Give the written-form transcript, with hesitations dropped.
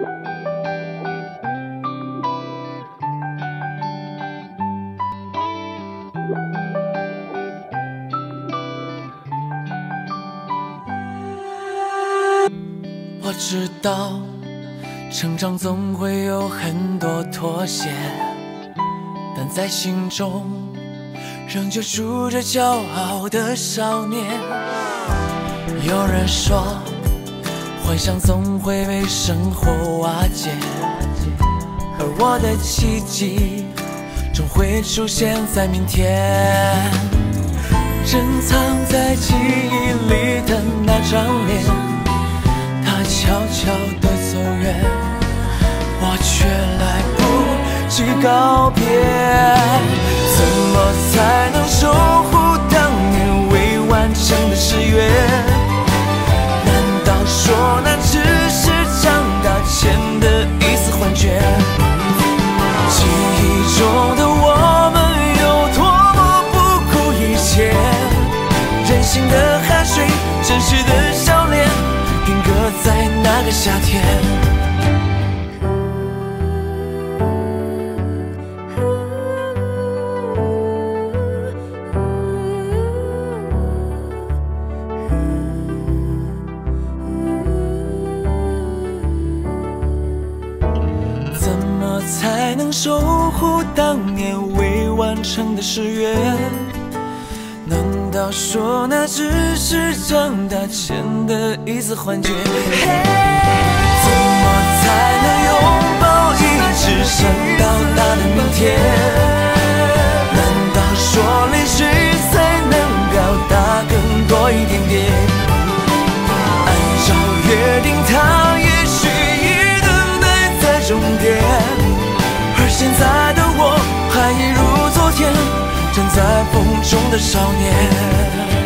我知道，成长总会有很多妥协，但在心中仍旧住着骄傲的少年。有人说，幻想总会被生活瓦解，而我的奇迹终会出现在明天。珍藏在记忆里的那张脸，他悄悄地走远，我却来不及告别。怎么才能守护当年未完成的誓约？难道说那只是长大前的一丝幻觉？记忆中的我们有多么不顾一切，任性的汗水，真实的笑脸，定格在那个夏天。怎么才能守护当年未完成的誓约？难道说那只是长大前的一丝幻觉？怎么才能拥抱一直想到达的明天？难道说泪水才能表达更多一点点？按照约定，他也许已等待在终点，而现在的我还一如昨天，站在风中的少年。